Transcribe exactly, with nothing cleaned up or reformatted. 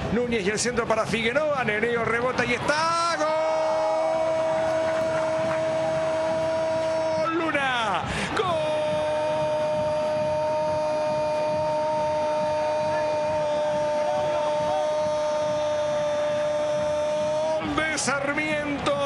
Núñez y el centro para Figueroa. Nereo rebota y está. ¡Gol! Luna. ¡Gol de Sarmiento!